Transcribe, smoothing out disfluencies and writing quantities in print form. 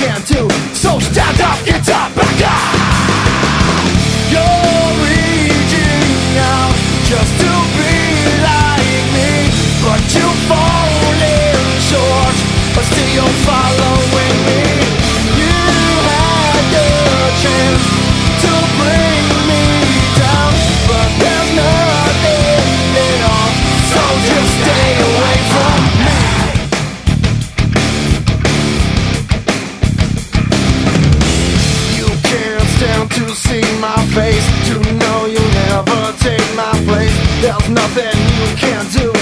can't do. So stand up, get up, back up. You're reaching out just to be like me, but you're falling short, but still you're following me. You had your chance to bring me down, but there's nothing at all, so just stay away from me. You can't stand to see my face, to know you'll never take my place. There's nothing you can do.